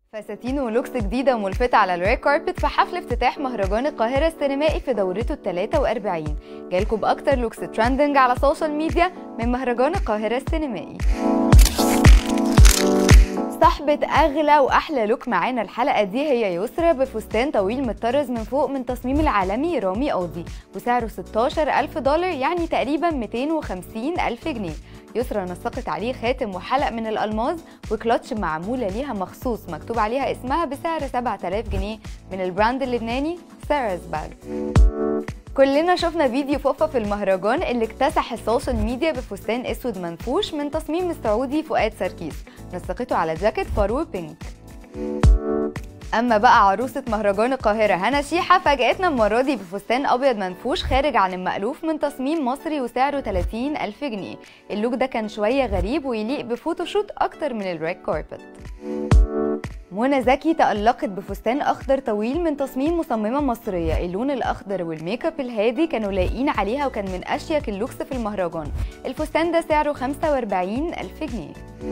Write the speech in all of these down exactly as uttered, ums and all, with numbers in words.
فساتين ولوكس جديدة وملفتة على الريد كاربت في حفل افتتاح مهرجان القاهرة السينمائي في دورته الثالثة وأربعين. جايلكم بأكتر لوكس ترندنج على السوشيال ميديا من مهرجان القاهرة السينمائي. صاحبة أغلى وأحلى لوك معانا الحلقة دي هي يسرا بفستان طويل متطرز من فوق من تصميم العالمي رامي قاضي، وسعره ستاشر ألف دولار يعني تقريبا مئتين وخمسين ألف جنيه. يسرا نسقت عليه خاتم وحلق من الألماظ وكلاتش معمولة ليها مخصوص مكتوب عليها اسمها بسعر سبعة آلاف جنيه من البراند اللبناني ساراز باج. كلنا شفنا فيديو فوفا في المهرجان اللي اكتسح السوشيال ميديا بفستان اسود منفوش من تصميم السعودي فؤاد سركيس، نسقته على جاكيت فرو بينك. اما بقى عروسة مهرجان القاهرة هنا شيحة فاجأتنا المرة دي بفستان ابيض منفوش خارج عن المألوف من تصميم مصري وسعره ثلاثين ألف جنيه. اللوك ده كان شوية غريب ويليق بفوتوشوت اكتر من الريد كاربت. منى زكي تألقت بفستان أخضر طويل من تصميم مصممة مصرية. اللون الأخضر والميك اب الهادي كانوا لايقين عليها وكان من أشيك اللوكس في المهرجان. الفستان ده سعره خمسة وأربعين ألف جنيه.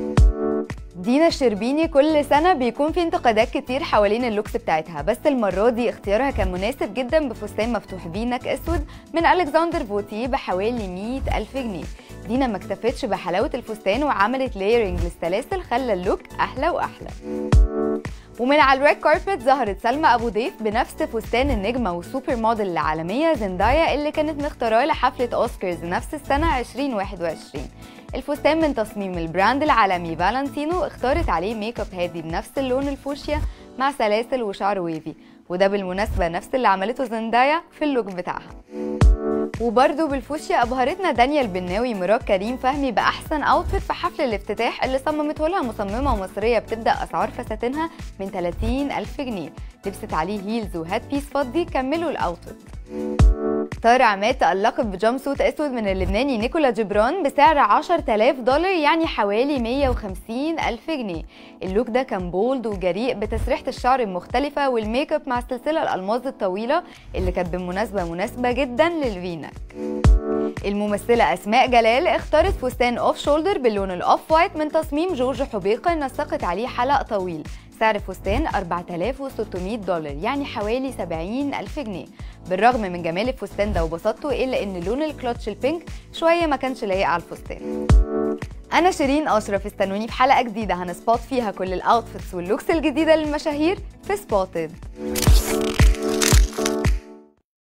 دينا الشربيني كل سنة بيكون في انتقادات كتير حوالين اللوكس بتاعتها، بس المرة دي اختيارها كان مناسب جدا بفستان مفتوح فينك اسود من الكسندر فوتيه بحوالي مئة ألف جنيه. دينا ما اكتفتش بحلاوة الفستان وعملت لايرنج للسلاسل خلى اللوك أحلى وأحلى. ومن على الريد كاربت ظهرت سلمى أبو ضيف بنفس فستان النجمة والسوبر موديل العالمية زندايا اللي كانت مختاراه لحفلة أوسكارز نفس السنة ألفين وواحد وعشرين. الفستان من تصميم البراند العالمي فالنتينو، اختارت عليه ميك اب هادي بنفس اللون الفوشيا مع سلاسل وشعر ويفي، وده بالمناسبة نفس اللي عملته زندايا في اللوك بتاعها. وبرده بالفوشيا أبهرتنا دانيا البناوي مرات كريم فهمي بأحسن أوتفيت في حفل الافتتاح اللي صممته لها مصممة مصرية بتبدأ أسعار فساتينها من ثلاثين ألف جنيه. لبست عليه هيلز وهات بيس فضي كملوا الأوتفيت. طارق عماد تألقت بجامب سوت اسود من اللبناني نيكولا جبران بسعر عشرة آلاف دولار يعني حوالي مئة وخمسين ألف جنيه. اللوك ده كان بولد وجريء بتسريحة الشعر المختلفة والميك اب مع السلسلة الألماظ الطويلة اللي كانت بالمناسبة مناسبة جدا للفينك. الممثلة أسماء جلال اختارت فستان اوف شولدر باللون الاوف وايت من تصميم جورج حبيقة، نسقت عليه حلق طويل. سعر فستان أربعة آلاف وستمئة دولار يعني حوالي سبعين ألف جنيه. بالرغم من جمال الفستان ده وبساطته إلا إن لون الكلاتش البينك شوية ما كانش لايق على الفستان. أنا شيرين أشرف، استنوني في حلقة جديدة هنسبوت فيها كل الأوتفيتس واللوكس الجديدة للمشاهير في سبوتد.